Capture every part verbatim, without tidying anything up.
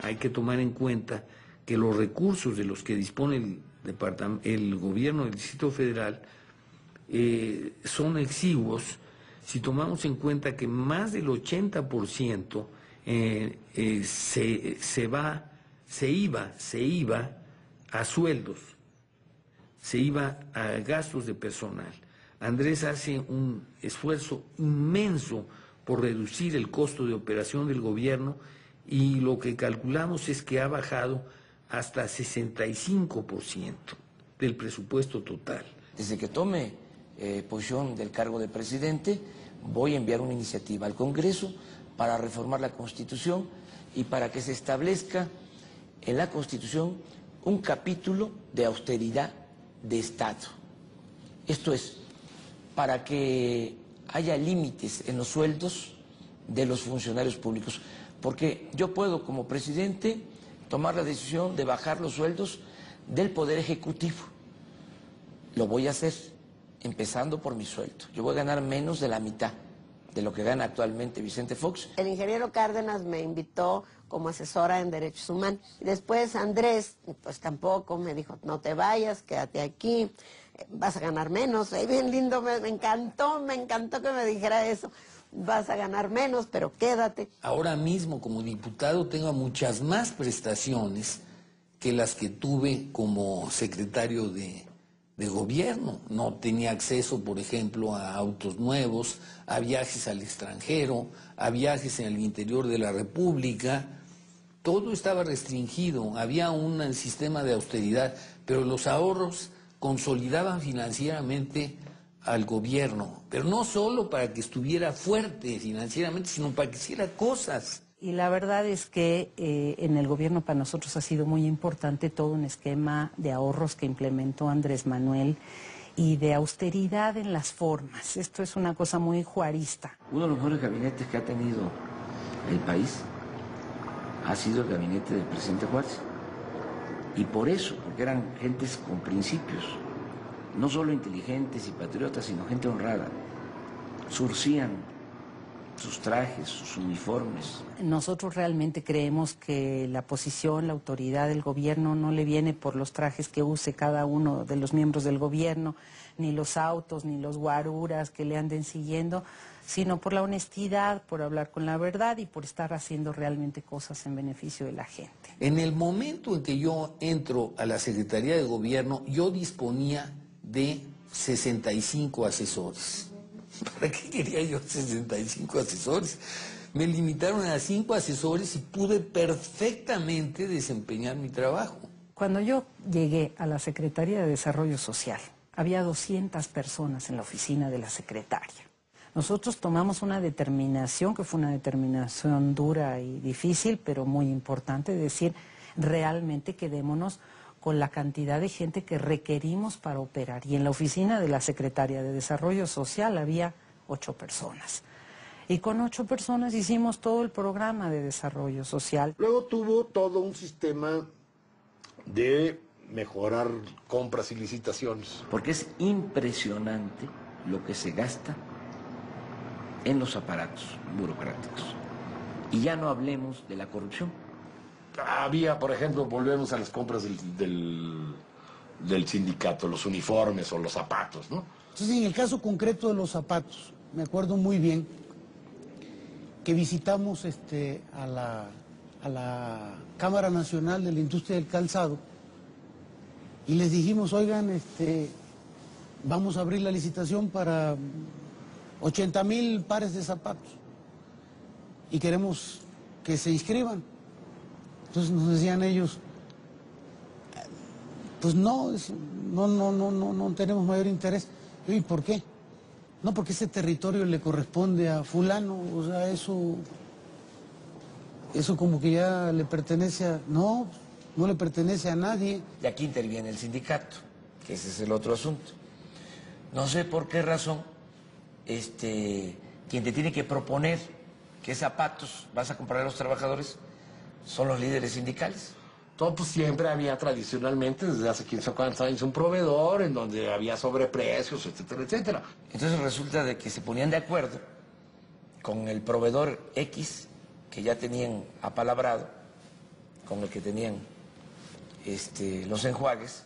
hay que tomar en cuenta que los recursos de los que dispone el, departamento, el gobierno del Distrito Federal eh, son exiguos si tomamos en cuenta que más del ochenta por ciento eh, eh, se, se va, se iba, se iba a sueldos, se iba a gastos de personal. Andrés hace un esfuerzo inmenso por reducir el costo de operación del gobierno y lo que calculamos es que ha bajado hasta sesenta y cinco por ciento del presupuesto total. Desde que tome eh, posición del cargo de presidente, voy a enviar una iniciativa al Congreso para reformar la Constitución y para que se establezca en la Constitución un capítulo de austeridad de Estado. Esto es, para que haya límites en los sueldos de los funcionarios públicos, porque yo puedo como presidente tomar la decisión de bajar los sueldos del Poder Ejecutivo. Lo voy a hacer empezando por mi sueldo. Yo voy a ganar menos de la mitad de lo que gana actualmente Vicente Fox. El ingeniero Cárdenas me invitó como asesora en Derechos Humanos. Y después Andrés, pues tampoco, me dijo, no te vayas, quédate aquí, vas a ganar menos. Ay, bien lindo, me, me encantó, me encantó que me dijera eso. Vas a ganar menos, pero quédate. Ahora mismo como diputado tengo muchas más prestaciones que las que tuve como secretario de, de gobierno. No tenía acceso, por ejemplo, a autos nuevos, a viajes al extranjero, a viajes en el interior de la República. Todo estaba restringido, había un sistema de austeridad, pero los ahorros consolidaban financieramente al gobierno, pero no solo para que estuviera fuerte financieramente, sino para que hiciera cosas. Y la verdad es que eh, en el gobierno para nosotros ha sido muy importante todo un esquema de ahorros que implementó Andrés Manuel y de austeridad en las formas. Esto es una cosa muy juarista. Uno de los mejores gabinetes que ha tenido el país ha sido el gabinete del presidente Juárez. Y por eso, porque eran gentes con principios, no solo inteligentes y patriotas, sino gente honrada. Surcían sus trajes, sus uniformes. Nosotros realmente creemos que la posición, la autoridad del gobierno no le viene por los trajes que use cada uno de los miembros del gobierno, ni los autos, ni los guaruras que le anden siguiendo, sino por la honestidad, por hablar con la verdad y por estar haciendo realmente cosas en beneficio de la gente. En el momento en que yo entro a la Secretaría de Gobierno, yo disponía de sesenta y cinco asesores. ¿Para qué quería yo sesenta y cinco asesores? Me limitaron a cinco asesores y pude perfectamente desempeñar mi trabajo. Cuando yo llegué a la Secretaría de Desarrollo Social, había doscientas personas en la oficina de la secretaria. Nosotros tomamos una determinación, que fue una determinación dura y difícil, pero muy importante, de decir, realmente quedémonos con la cantidad de gente que requerimos para operar. Y en la oficina de la Secretaría de Desarrollo Social había ocho personas. Y con ocho personas hicimos todo el programa de desarrollo social. Luego tuvo todo un sistema de mejorar compras y licitaciones. Porque es impresionante lo que se gasta en los aparatos burocráticos. Y ya no hablemos de la corrupción. Había, por ejemplo, volvemos a las compras del, del, del sindicato, los uniformes o los zapatos, ¿no? Entonces, en el caso concreto de los zapatos, me acuerdo muy bien que visitamos este, a, la, a la Cámara Nacional de la Industria del Calzado y les dijimos, oigan, este, vamos a abrir la licitación para ochenta mil pares de zapatos y queremos que se inscriban. Entonces nos decían ellos, pues no, no, no, no, no, no tenemos mayor interés. ¿Y por qué? No, porque ese territorio le corresponde a fulano, o sea, eso, eso como que ya le pertenece a... No, no le pertenece a nadie. Y aquí interviene el sindicato, que ese es el otro asunto. No sé por qué razón, este, quien te tiene que proponer qué zapatos vas a comprar a los trabajadores son los líderes sindicales. Todo, pues siempre había tradicionalmente, desde hace quince o cuantos años, un proveedor en donde había sobreprecios, etcétera, etcétera. Entonces resulta de que se ponían de acuerdo con el proveedor X, que ya tenían apalabrado, con el que tenían este, los enjuagues,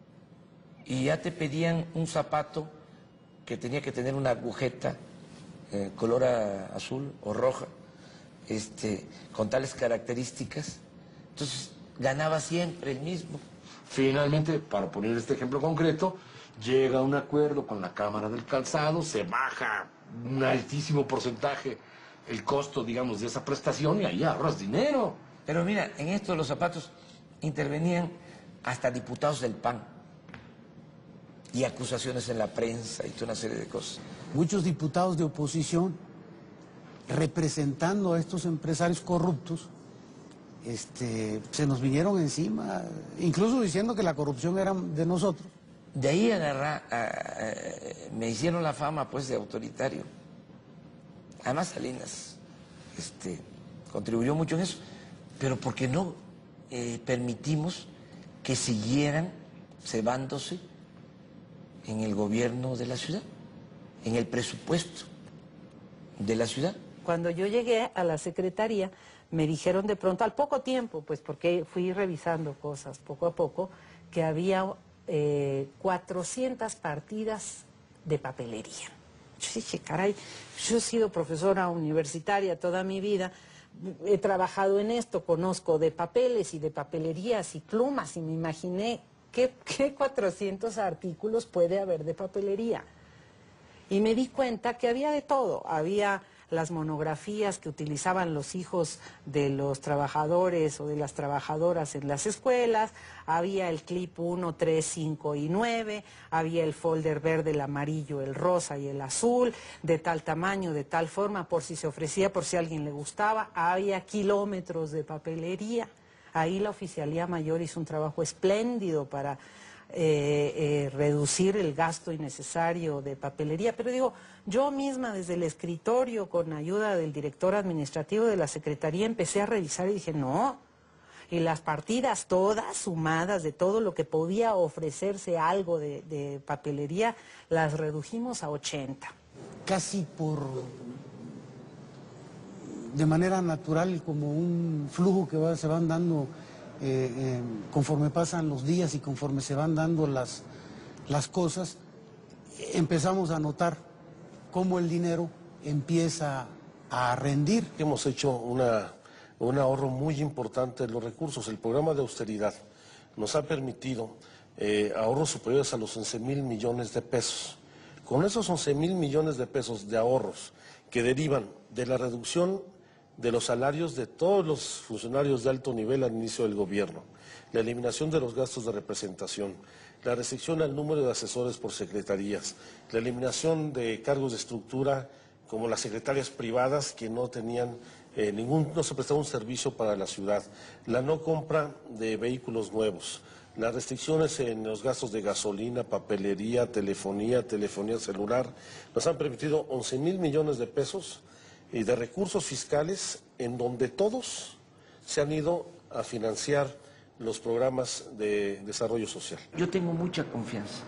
y ya te pedían un zapato que tenía que tener una agujeta eh, color a, azul o roja, este, con tales características. Entonces ganaba siempre el mismo. Finalmente, para poner este ejemplo concreto, llega a un acuerdo con la Cámara del Calzado, se baja un altísimo porcentaje el costo, digamos, de esa prestación y ahí ahorras dinero. Pero mira, en esto de los zapatos intervenían hasta diputados del P A N y acusaciones en la prensa y toda una serie de cosas. Muchos diputados de oposición, representando a estos empresarios corruptos, este, se nos vinieron encima, incluso diciendo que la corrupción era de nosotros. De ahí agarra, a, a, me hicieron la fama pues de autoritario. Además Salinas este, contribuyó mucho en eso, pero porque no eh, permitimos que siguieran cebándose en el gobierno de la ciudad, en el presupuesto de la ciudad. Cuando yo llegué a la secretaría, me dijeron de pronto, al poco tiempo, pues porque fui revisando cosas poco a poco, que había eh, cuatrocientas partidas de papelería. Yo dije, caray, yo he sido profesora universitaria toda mi vida, he trabajado en esto, conozco de papeles y de papelerías y plumas, y me imaginé qué, qué cuatrocientos artículos puede haber de papelería. Y me di cuenta que había de todo, había las monografías que utilizaban los hijos de los trabajadores o de las trabajadoras en las escuelas, había el clip uno, tres, cinco y nueve, había el folder verde, el amarillo, el rosa y el azul, de tal tamaño, de tal forma, por si se ofrecía, por si a alguien le gustaba, había kilómetros de papelería. Ahí la Oficialía Mayor hizo un trabajo espléndido para Eh, eh, reducir el gasto innecesario de papelería, pero digo, yo misma desde el escritorio, con ayuda del director administrativo de la Secretaría, empecé a revisar y dije, no, y las partidas todas sumadas de todo lo que podía ofrecerse algo de, de papelería, las redujimos a ochenta. Casi por, de manera natural, como un flujo que va, se van dando Eh, eh, conforme pasan los días y conforme se van dando las, las cosas, empezamos a notar cómo el dinero empieza a rendir. Hemos hecho una, un ahorro muy importante de los recursos. El programa de austeridad nos ha permitido eh, ahorros superiores a los once mil millones de pesos. Con esos once mil millones de pesos de ahorros que derivan de la reducción de los salarios de todos los funcionarios de alto nivel al inicio del gobierno, la eliminación de los gastos de representación, la restricción al número de asesores por secretarías, la eliminación de cargos de estructura como las secretarias privadas que no tenían eh, ningún, no se prestaba un servicio para la ciudad, la no compra de vehículos nuevos, las restricciones en los gastos de gasolina, papelería, telefonía, telefonía celular, nos han permitido once mil millones de pesos y de recursos fiscales en donde todos se han ido a financiar los programas de desarrollo social. Yo tengo mucha confianza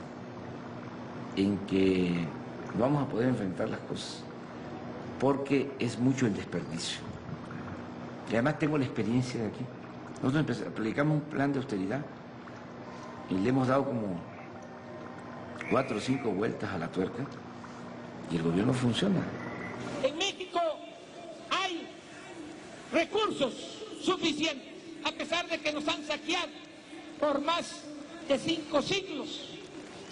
en que vamos a poder enfrentar las cosas, porque es mucho el desperdicio. Y además tengo la experiencia de aquí. Nosotros aplicamos un plan de austeridad y le hemos dado como cuatro o cinco vueltas a la tuerca y el gobierno funciona. En México hay recursos suficientes, a pesar de que nos han saqueado por más de cinco siglos.